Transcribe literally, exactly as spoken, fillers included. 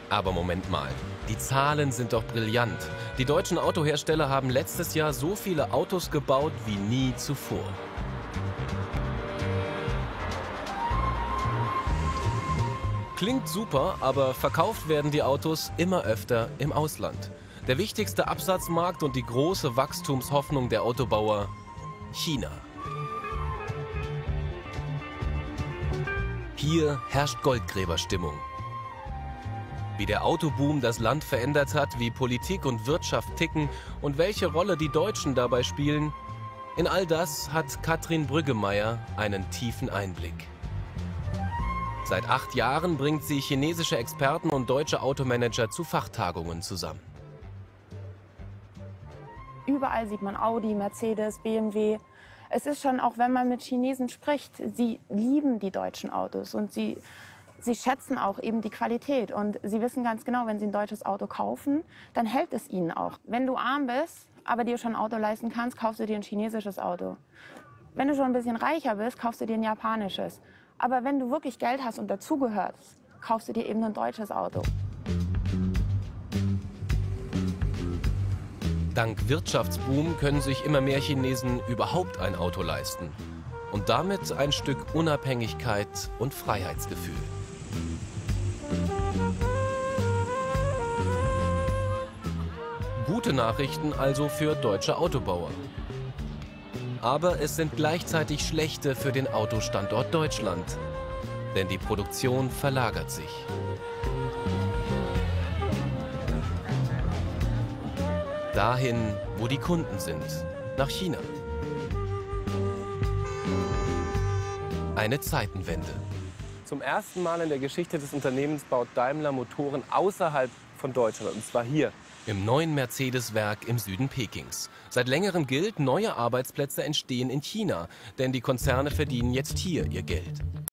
Aber Moment mal, die Zahlen sind doch brillant. Die deutschen Autohersteller haben letztes Jahr so viele Autos gebaut wie nie zuvor. Klingt super, aber verkauft werden die Autos immer öfter im Ausland. Der wichtigste Absatzmarkt und die große Wachstumshoffnung der Autobauer: China. Hier herrscht Goldgräberstimmung. Wie der Autoboom das Land verändert hat, wie Politik und Wirtschaft ticken und welche Rolle die Deutschen dabei spielen, in all das hat Katrin Brüggemeier einen tiefen Einblick. Seit acht Jahren bringt sie chinesische Experten und deutsche Automanager zu Fachtagungen zusammen. Überall sieht man Audi, Mercedes, B M W. Es ist schon, auch wenn man mit Chinesen spricht, sie lieben die deutschen Autos und sie, sie schätzen auch eben die Qualität. Und sie wissen ganz genau, wenn sie ein deutsches Auto kaufen, dann hält es ihnen auch. Wenn du arm bist, aber dir schon ein Auto leisten kannst, kaufst du dir ein chinesisches Auto. Wenn du schon ein bisschen reicher bist, kaufst du dir ein japanisches. Aber wenn du wirklich Geld hast und dazugehörst, kaufst du dir eben ein deutsches Auto. Dank Wirtschaftsboom können sich immer mehr Chinesen überhaupt ein Auto leisten. Und damit ein Stück Unabhängigkeit und Freiheitsgefühl. Gute Nachrichten also für deutsche Autobauer. Aber es sind gleichzeitig schlechte für den Autostandort Deutschland. Denn die Produktion verlagert sich. Dahin, wo die Kunden sind, nach China. Eine Zeitenwende. Zum ersten Mal in der Geschichte des Unternehmens baut Daimler Motoren außerhalb von Deutschland, und zwar hier. Im neuen Mercedes-Werk im Süden Pekings. Seit längerem gilt, neue Arbeitsplätze entstehen in China, denn die Konzerne verdienen jetzt hier ihr Geld.